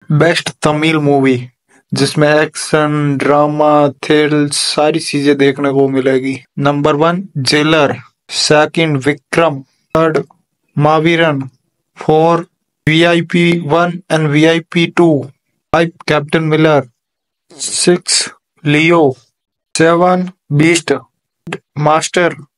Best Tamil movie action एक्शन thrill थ्रिल सारी चीजें देखने को मिलेगी। Number 1 Jailer, second Vikram, third Maaveeran, 4 VIP 1 and VIP 2, 5 Captain Miller, 6 Leo, 7 Beast, master,